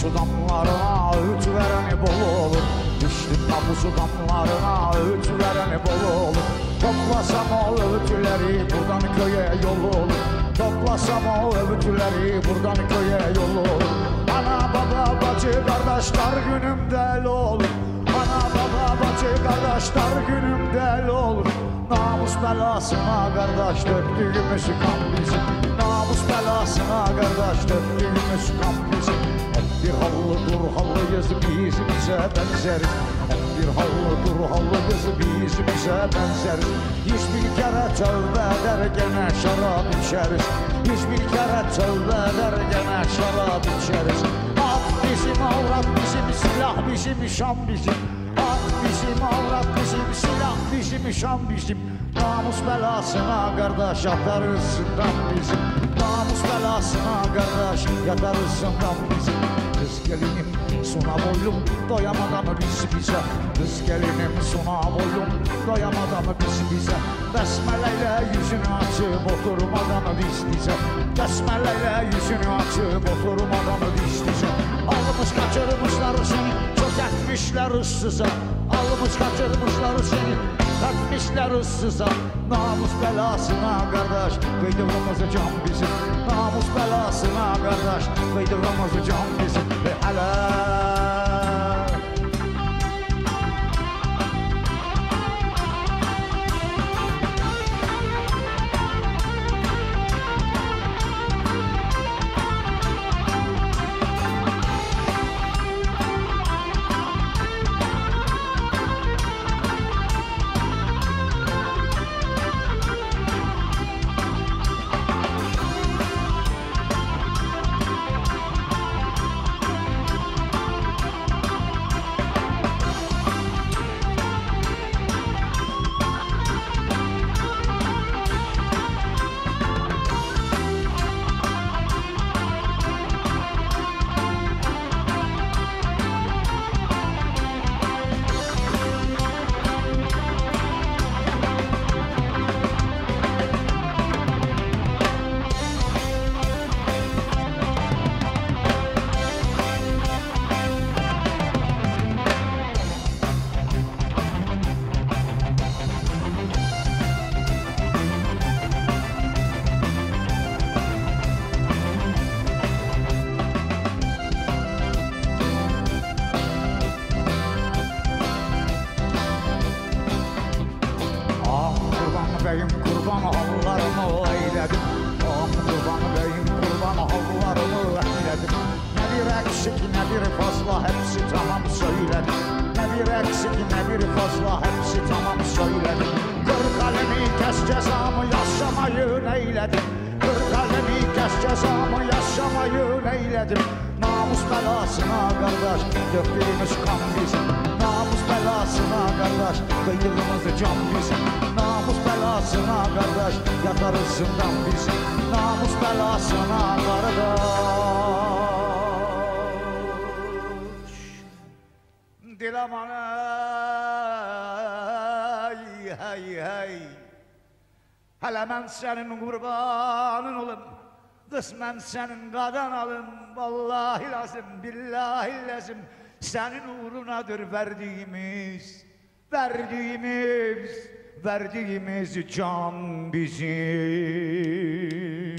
tapusu damlarına öğüt vereni bol olur. İçtim tapusu damlarına öğüt vereni bol olur. Toplasam o öğütleri buradan köye yol olur. Toplasam o öğütleri buradan köye yol olur. Ana baba bacı kardeşler günümde olur. Ana baba bacı kardeşler günümde olur. Namus belasına kardeş döktüğümüz kan bizim. Namus belasına kardeş döktüğümüz kan bizim. Hep bir hallı durhallıyız bizimize benzeriz. Hep bir hallı durhallıyız bizimize benzeriz. Hiçbir kere tövbe eder gene şarap içeriz. Hiçbir kere tövbe eder gene şarap içeriz. At bizim avrat bizim silah bizim şan bizim. At bizim avrat bizim silah bizim şan bizim. Namus belasına kardeş yatarız zindan bizim. Namus belasına kardeş yatarız zindan bizim. Kız gelinim sona boylum doyamadan bize. Kız gelinim sona boylum doyamadan bize. Besmeleyle yüzünü açıp oturmadan dize. Besmeleyle yüzünü açıp oturmadan dize. Almış kaçırmışlar seni çok etmişler ıssıza. Almış kaçırmışlar seni etmişler ıssıza. Namus belasına kardeş kıydığımız can bizim. Namus belasına kardeş kıydığımız can bizim. Ve hele beyim kurban hallarımı eyledim. Kurban beyim kurban hallarımı eyledim. Ne bir eksik ne bir fazla hepsi tamam söyledim. Ne bir eksik ne bir fazla hepsi tamam söyledim. Kır kalemi kes cezamı yaşamayı neyledim. Kır kalemi kes cezamı yaşamayı neyledim. Namus belasına kardeş döktüğümüz kan bizim. Namus belasına kardeş kıydığımız can bizim. Namus belasına kardeş yatarız zindan bizim. Namus belasına kardeş dilam anay hey hey. Hele ben senin kurbanın olum. Kısmen senin kadan alım. Vallahi lazım billahi lazım. Senin uğrunadır verdiğimiz can bizim.